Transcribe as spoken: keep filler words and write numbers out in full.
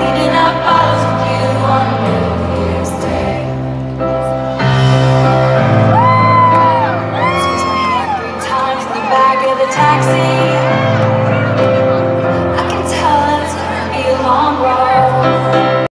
cleaning up bottles with you on New Year's Day. Squeeze my hand three times in the back of the taxi.